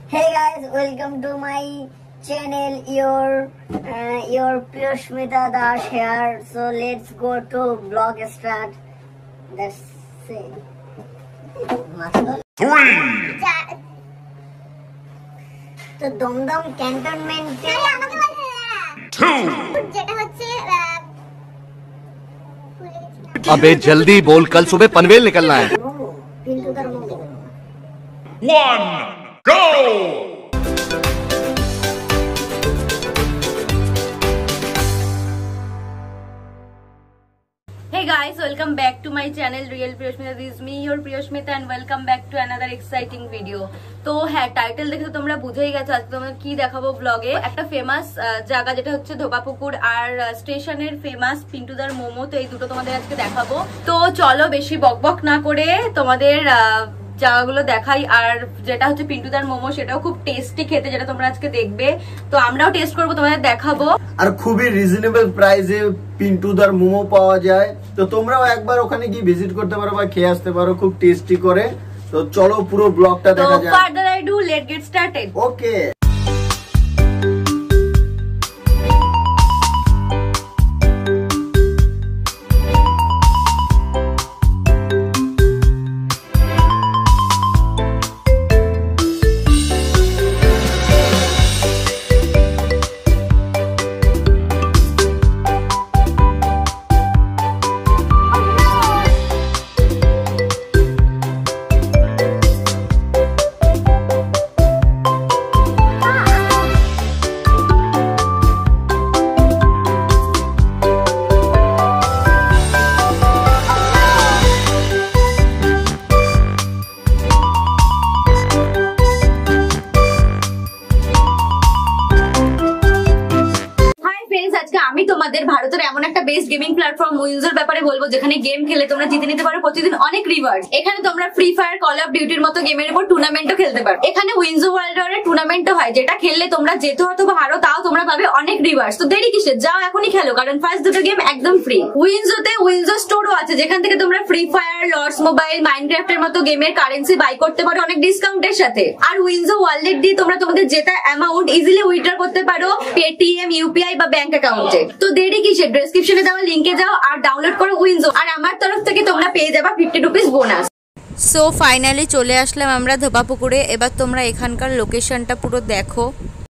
Hey guys, welcome to my channel. Your Priyashmita Das here. So let's go to vlog start. That's it. 3 তো দমদম ক্যান্টনমেন্টে 2 যেটা হচ্ছে अबे जल्दी बोल, कल सुबह पनवेल निकलना है। 1 go। Hey guys, welcome back to my channel Real Priyashmita. This is me, your Priyashmita, and welcome back to another exciting video. তো হ্যাঁ, টাইটেল দেখে তো তোমরা বুঝেই গেছো আজকে তোমরা কি দেখাবো ব্লগে। একটা ফেমাস জায়গা যেটা হচ্ছে ধোবাপুকুর, আর স্টেশনের ফেমাস পিন্টুদার মোমো। তো এই দুটো তোমাদের আজকে দেখাবো। তো চলো বেশি বকবক না করে তোমাদের জায়গাগুলো দেখাই। আর যেটা হচ্ছে পিন্টুদার মোমো, সেটাও খুব টেস্টি খেতে, যেটা তোমরা আজকে দেখবে। তো আমরাও টেস্ট করবো, তোমাদের দেখাবো। আর খুবই রিজনেবল প্রাইসে পিন্টুদার মোমো পাওয়া যায়। তো তোমরাও একবার ওখানে গিয়ে ভিজিট করতে পারো বা খেয়ে আসতে পারো, খুব টেস্টি করে। তো চলো পুরো ব্লগটা দেখা যাক। Further I do, let's get started. Okay. আমি তোমাদের ভারতের এমন একটা বেস্ট গেমিং প্ল্যাটফর্ম উইনজোর ব্যাপারে বলবো, যেখানে গেম খেলে তোমরা জিতে নিতে পারো প্রতিদিন অনেক রিওয়ার্ড। এখানে তোমরা ফ্রি ফায়ার, কল অফ ডিউটির মতো গেমের উপর টুর্নামেন্টও খেলতে পারো। এখানে উইনজো ওয়ার্ল্ড ওয়ারের টুর্নামেন্টও হয়, যেটা খেললে তোমরা যেতে অথবা হারো, তাও তোমরা পাবে অনেক রিওয়ার্ড। তো দেরি কিসের, যাও এখনই খেলো, কারণ ফার্স্ট দুটো গেম একদম ফ্রি। উইনজোতে উইনজো স্টোরও আছে, যেখান থেকে তোমরা ফ্রি ফায়ার, লর্ডস মোবাইল, মাইনক্রাফটের মতো গেমের কারেন্সি বাই করতে পারো অনেক ডিসকাউন্টের সাথে। আর উইনজো ওয়ালেট দিয়ে তোমরা তোমাদের জেতা অ্যামাউন্ট ইজিলি উইথড্র করতে পারো পেটিএম, ইউপিআই বা ব্যাংক অ্যাকাউন্টে। তো দেরি কিসের, ডেসক্রিপশনে দেওয়া লিংকে যাও আর ডাউনলোড করো উইনজো। আর আমার তরফ থেকে তোমরা পেয়ে যাবা 50 রুপিস বোনাস। সো ফাইনালি চলে আসলাম আমরা ধোবাপুকুরে। এবার তোমরা এখানকার লোকেশনটা পুরো দেখো।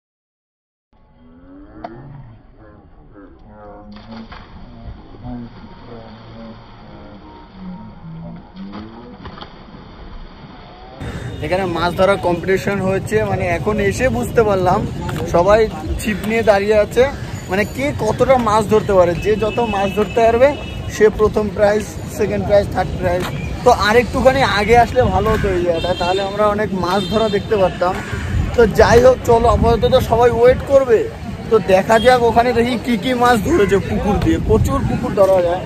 এখানে মাছ ধরার কম্পিটিশন হয়েছে, মানে এখন এসে বুঝতে পারলাম সবাই ছিপ নিয়ে দাঁড়িয়ে আছে, মানে কে কতটা মাছ ধরতে পারে। যে যত মাছ ধরতে পারবে সে প্রথম prize, second prize, third prize. তো আরেকটুখানি আগে আসলে ভালো হতো এই জায়গাটা, তাহলে আমরা অনেক মাছ ধরা দেখতে পারতাম। তো যাই হোক, চলো আপাতত তো সবাই ওয়েট করবে, তো দেখা যাক ওখানে দেখি কি কি মাছ ধরেছে। পুকুর দিয়ে প্রচুর পুকুর ধরা যায়,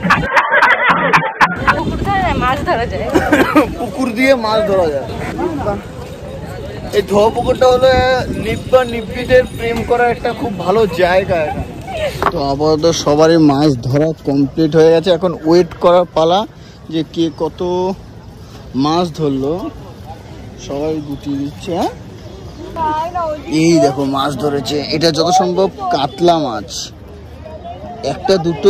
মাছ ধরা যায়, পুকুর দিয়ে মাছ ধরা যায়। এই ধোবাপুকুরটা হলো নিব্বা নিব্বিদের প্রেম করার একটা খুব ভালো জায়গা। তো আপাতত সবারই মাছ ধরা কমপ্লিট হয়ে গেছে, এখন ওয়েট করার পালা যে কে কত মাছ ধরলো। সবাই গুটিয়ে দিচ্ছে। এই দেখো মাছ ধরেছে, এটা যত সম্ভব কাতলা মাছ। একটা, দুটো,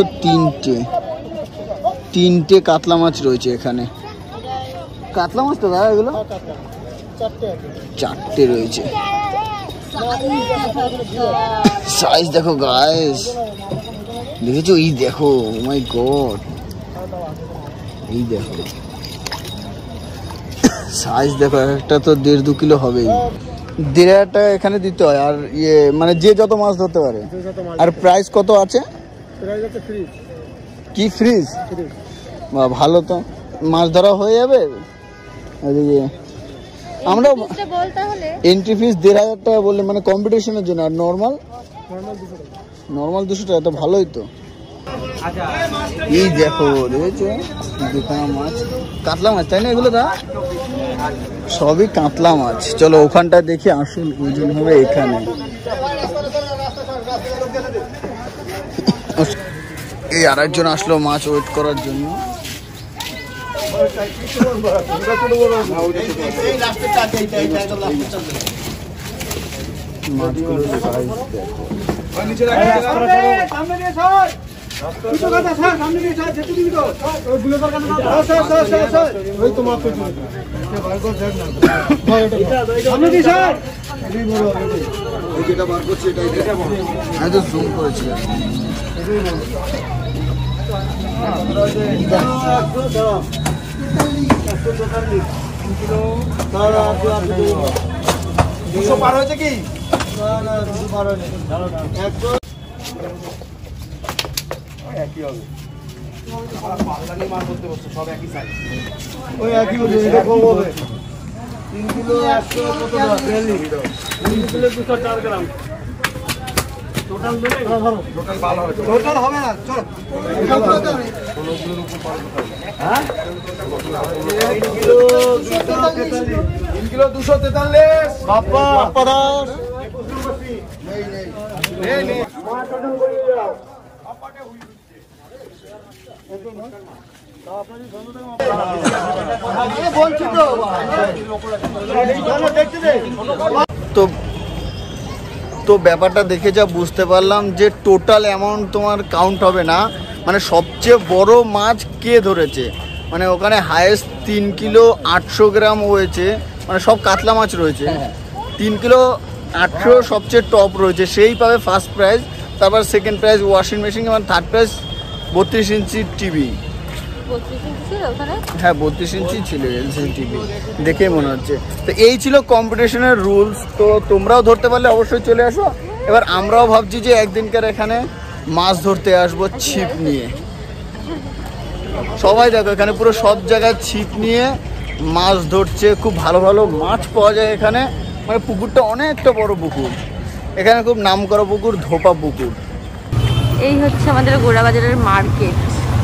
তিনটে কাতলা মাছ রয়েছে এখানে। কাতলা মাছ তো দাদা এগুলো 4টে রয়েছে। সাইজ দেখো গাইস, দেখেছো? এই দেখো, ও মাই গড, এই দেখো সাইজ দেখো, একটা তো 1.5-2 কিলো হবেই। 1.5 টাকা এখানে দিতে হয়। আর ইয়ে মানে যে যত মাছ ধরতে পারে। আর প্রাইস কত আছে? কি ফ্রিজ? ভালো, তো মাছ ধরা হয়ে যাবে। আমরা এন্ট্রি ফিস 1.5 টাকা বললে, মানে কম্পিটিশনের জন্য। আর নর্মাল 200 টাকা। তো ভালোই তো। এই দেখো, দেখেছো দুখানা মাছ, কাতলা মাছ, তাই না এগুলো? দা সবই কাতলা মাছ। চলো ওখানটা দেখি আসল ওজন হবে এখানে। এই আরেকজন আসলো মাছ ওয়েট করার জন্য। মাছগুলো সাইজ দেখো। যেটা বার করছি এটা আমি তো জুম করেছি। দুশো পার হয়েছে কি? একই হবে, সব একই সাইজ, ওই একই হবে। 3 কিলো 100 কত টাকা? 3 কিলো 204 গ্রাম টোটাল হবে না। চলো হ্যাঁ 3 কিলো 243 বাপ্পা দাস নেই তো ব্যাপারটা দেখে যা বুঝতে পারলাম যে টোটাল অ্যামাউন্ট তোমার কাউন্ট হবে না, মানে সবচেয়ে বড় মাছ কে ধরেছে, মানে ওখানে হায়েস্ট 3 কিলো 800 গ্রাম হয়েছে, মানে সব কাতলা মাছ রয়েছে। 3 কিলো 800 সবচেয়ে টপ রয়েছে, সেই পাবে ফার্স্ট প্রাইজ। তারপর সেকেন্ড প্রাইজ ওয়াশিং মেশিন, এবং থার্ড প্রাইজ 32 ইঞ্চি টিভি। হ্যাঁ 32 ইঞ্চি ছিল এলসিডি টিভি, দেখে মনে হচ্ছে। তো এই ছিল কম্পিটিশনের রুলস। তো তোমরাও ধরতে পারলে অবশ্যই চলে আসো। এবার আমরাও ভাবছি যে একদিনকার এখানে মাছ ধরতে আসবো ছিপ নিয়ে। সবাই দেখো এখানে পুরো সব জায়গায় ছিপ নিয়ে মাছ ধরছে, খুব ভালো ভালো মাছ পাওয়া যায় এখানে। মানে পুকুরটা অনেকটা বড় পুকুর, এখানে খুব নামকরা পুকুর, ধোপা পুকুর। এই হচ্ছে আমাদের গোড়াবাজারের মার্কেট।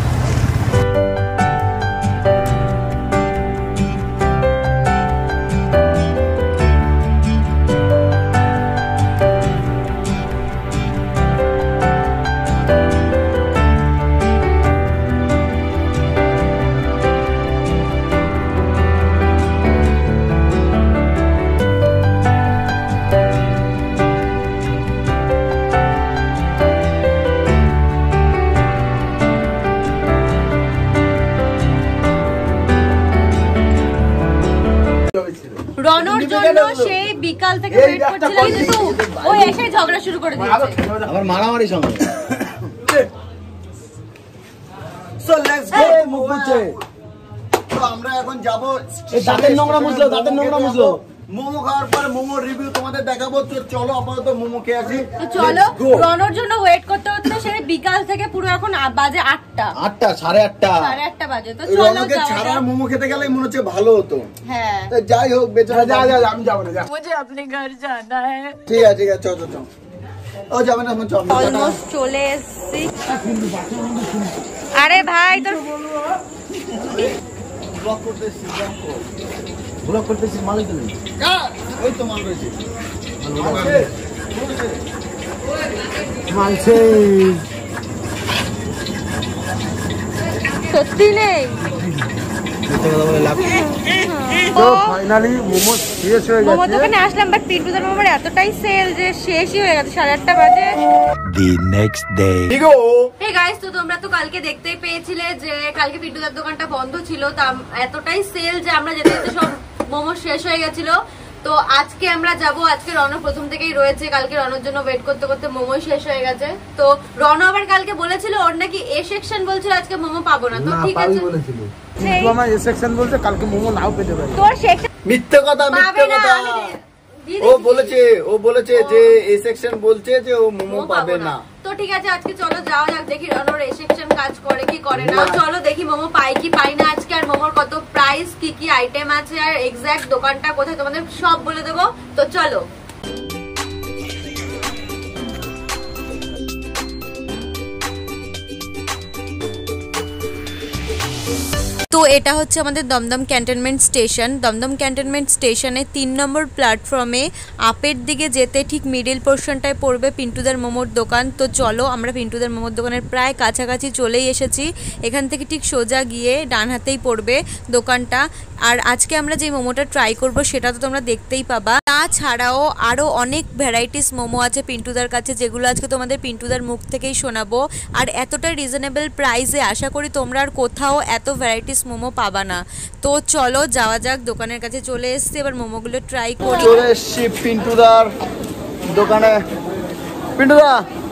রনর জন্য সেই বিকাল থেকে ওয়েট করছিল, কিন্তু ও এসে ঝগড়া শুরু করে দিয়েছে, আবার মারামারি সঙ্গে। সো লেটস গো মুকুচে। তো আমরা এখন যাব, দাঁতের নোংরা মুছলো মোমো খাওয়ার পরে মোমোর রিভিউ তোমাদের দেখাবো। তো চলো আপাতত মোমো খেয়ে আসি। চলো। রনর জন্য ওয়েট করতে হচ্ছে সেই বিকাল থেকে, পুরো এখন বাজে 8টা 8:30 বাজে। তো চলো ছাড়া মোমো খেতে গেলে মনে হচ্ছে ভালো হতো। হ্যাঁ যাই হোক, বেচারা আমি যাবো না, मुझे अपने घर जाना है। ঠিক আছে চল ও যাবে না, চল। অলমোস্ট চলে এসেছি। আরে ভাই তোর ব্লক করতেছি মালিক নেই, ওই তো মাল রয়েছে মালছে, সত্যি নেই। তো ফাইনালি মোমো শেষ হয়ে গেছে। মোমো দোকানে আসলাম, বাট পিন্টুদার মোমোর এতটাই সেল যে শেষই হয়ে গেছে 8:30 বাজে। The next day. Hey guys, তো তোমরা তো কালকে দেখতেই পেয়েছিলে যে কালকে পিন্টুদার দোকানটা বন্ধ ছিল, তা এতটাই সেল যে আমরা যেতে যেতে সব মোমো শেষ হয়ে গেছিল। তো আজকে আমরা যাব, আজকে রনো প্রথম থেকেই রয়েছে, কালকে রনোর জন্য ওয়েট করতে করতে মোমো শেষ হয়ে গেছে। তো রনো আবার কালকে বলেছিল ওর নাকি এ সেকশন বলছিল আজকে মোমো পাবো না। তো ঠিক আছে, আমার এ সেকশন বলতে কালকে মোমো নাও পেতে পারি। তোর সেকশন মিথ্যে কথা। ও বলেছে যে এ সেকশন বলছে যে ও মোমো পাবে না। তো ঠিক আছে, আজকে চলো যাওয়া যাক, দেখি রনোর এ সেকশন কাজ করে কি করে না। চলো দেখি মোমো পাই কি পাই না আজকে, আর মোমোর কত প্রাইস, কি কি আইটেম আছে, আর এক্সাক্ট দোকানটা কোথায় তোমাদের সব বলে দেবো। তো চলো। তো এটা হচ্ছে আমাদের Dum Dum cantonment station. Dum Dum cantonment স্টেশনে 3 নম্বর প্ল্যাটফর্মে আপের দিকে যেতে ঠিক মিডিল পোর্শনটায় পড়বে পিন্টুদার মোমোর দোকান। তো চলো, আমরা পিন্টুদার মোমোর দোকানের প্রায় কাছাকাছি চলেই এসেছি। এখান থেকে ঠিক সোজা গিয়ে ডান হাতেই পড়বে দোকানটা। আর আজকে আমরা যে মোমোটা ট্রাই করব সেটা তো তোমরা দেখতেই পাবা। তাছাড়াও আরও অনেক ভ্যারাইটিস মোমো আছে পিন্টুদার কাছে, যেগুলো আজকে তোমাদের পিন্টুদার মুখ থেকেই শোনাবো। আর এতটা রিজনেবল প্রাইসে আশা করি তোমরা আর কোথাও এত ভ্যারাইটিস মোমো পাবা না। তো চলো যাওয়া যাক, দোকানের কাছে চলে এসছি, এবার মোমোগুলো ট্রাই করি। চলে এসছি পিন্টুদার দোকানে। পিন্টুদা,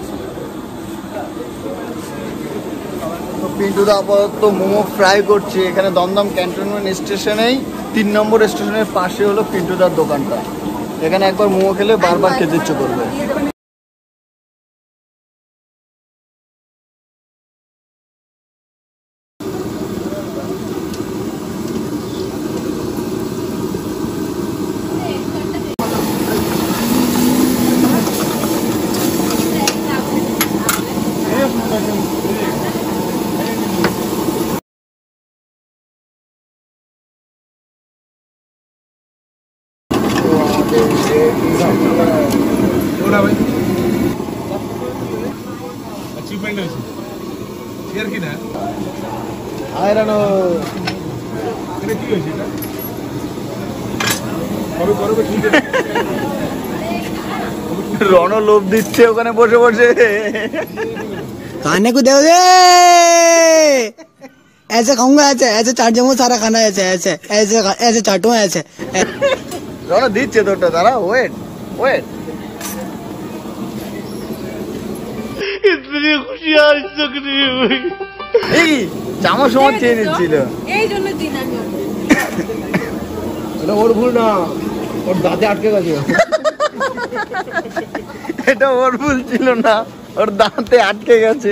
পিন্টুদা আপাতত মোমো ফ্রাই করছে এখানে দমদম ক্যান্টনমেন্ট স্টেশনেই 3 নম্বর স্টেশনের পাশে হলো পিন্টুদার দোকানটা। এখানে একবার মোমো খেলে বারবার খেতে ইচ্ছে করবে। রণ লোভ দিচ্ছে ওখানে বসে বসে। खाने को दे दे, ऐसे खाऊंगा, ऐसे ऐसे चाट जाऊंगा सारा खाना, ऐसे ऐसे ऐसे ऐसे चाटूंगा ऐसे। রণ দিচ্ছে তোরটা, দাঁড়া, ওয়েট ওয়েট। इतनी खुशी आज तक नहीं हुई। এই চামচ সময় চেয়ে নিচ্ছিল, এই জন্য দিন আমি এটা ওর ভুল না, ওর দাঁতে আটকে গেছে। এটা ওর ভুল ছিল না, ওর দাঁতে আটকে গেছে।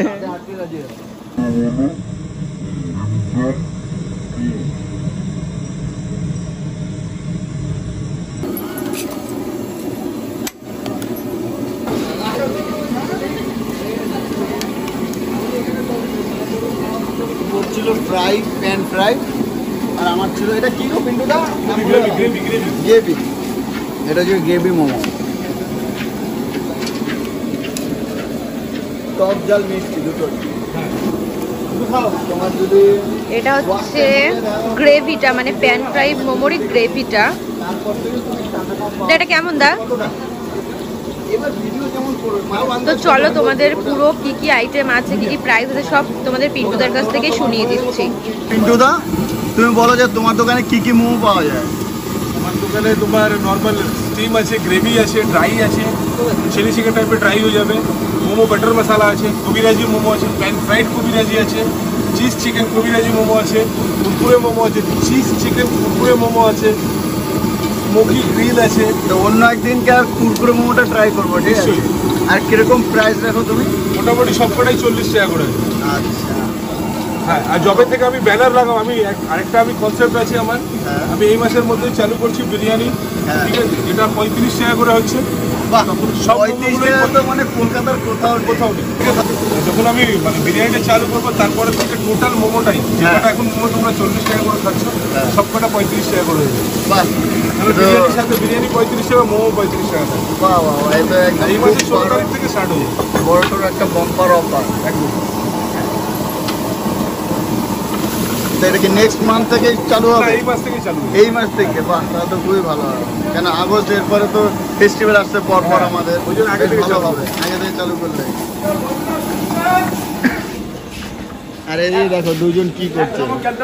ছিল ফ্রাই, প্যান ফ্রাই, আর আমার ছিল এটা কি গো পিন্টুদা? গ্রেভি। এটা হচ্ছে গ্রেভি মোমো, টক জাল মিষ্টি দুটো। তোমার যদি এটা হচ্ছে গ্রেভিটা, মানে প্যান ফ্রাই মোমোরই গ্রেভিটা। এটা কেমন দা? তো চলো তোমাদের পুরো কি কি আইটেম আছে, কি কি প্রাইস আছে সব তোমাদের পিন্টুদার কাছ থেকে শুনিয়ে দিচ্ছি। পিন্টুদা, তুমি বলো যে তোমার দোকানে কি কি মোমো পাওয়া যায়? আমার দোকানে তোমার নর্মাল স্টিম আছে, গ্রেভি আছে, ড্রাই আছে, চিলি চিকেন টাইপের ড্রাই হয়ে যাবে, মোমো বাটার মশলা আছে, কবিরাজি মোমো আছে, প্যান ফ্রাইড কবিরাজি আছে, চিজ চিকেন কবিরাজি মোমো আছে, কুরকুরে মোমো আছে, চিজ চিকেন কুরকুরে মোমো আছে, স্মোকি গ্রিল আছে। তো অন্য একদিনকে আর কুরকুরে মোমোটা ট্রাই করবো, ঠিক আছে? আর কিরকম প্রাইস রাখো তুমি? মোটামুটি সবকটাই 40 টাকা করে। আচ্ছা, হ্যাঁ। আর যবে থেকে আমি ব্যানার লাগাম, আমি আরেকটা কনসেপ্ট আছে আমার, আমি এই মাসের মধ্যে চালু করছি বিরিয়ানি, ঠিক আছে, যেটা 35 টাকা করে হচ্ছে। বাহ, 35 টাকা তো মানে কলকাতার কোথাও কোথাও নেই। যখন আমি মানে বিরিয়ানিটা চালু করবো তারপরে থেকে টোটাল মোমোটাই, যেটা এখন মোমো তোমরা 40 টাকা করে খাচ্ছ, সবকটা 35 টাকা করে হয়ে যাবে। বাহ, বিরিয়ানির সাথে বিরিয়ানি 35 টাকা, মোমো 35 টাকা থাকে। বাহ বাহ, এটা একদম এই মাসে 16 তারিখ থেকে স্টার্ট হয়ে যাবে বড় সড়ো একটা বাম্পার অফার একদম। এটা কি নেক্সট মান্থ থেকে চালু হবে? এই মাস থেকেই চালু হবে। এই মাস থেকে? বাহ, তাহলে তো খুবই ভালো হবে, কেন আগস্ট এরপরে তো ফেস্টিভ্যাল আসছে পর পর আমাদের, ওই জন্য আগে থেকে ভালো হবে আগে থেকে চালু করলে। আর এই দেখো দুজন কি করছে।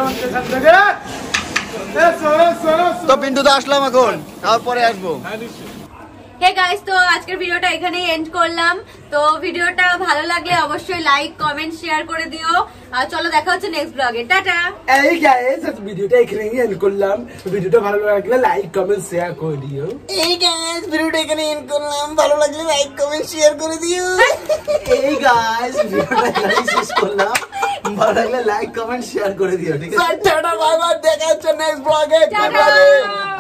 তো পিন্টুদা আসলাম এখন, তারপরে আসবো। হে গাইস, তো আজকের ভিডিওটা এখানেই এন্ড করলাম। তো ভিডিওটা ভালো লাগলে অবশ্যই লাইক, কমেন্ট, শেয়ার করে দিও। আর চলো দেখা হচ্ছে নেক্সট ব্লগে। টাটা। এই গাইস, ভিডিওটা এখানেই এন্ড করলাম। ভিডিওটা ভালো লাগলে লাইক কমেন্ট শেয়ার করে দিও। এই গাইস, ভিডিওটা এখানে এন্ড করলাম, ভালো লাগলে লাইক কমেন্ট শেয়ার করে দিও। এই গাইস, ভিডিওটা এখানেই শেষ করলাম, ভালো লাগলে লাইক কমেন্ট শেয়ার করে দিও, ঠিক আছে? টাটা, বাই বাই, দেখা হচ্ছে নেক্সট ব্লগে।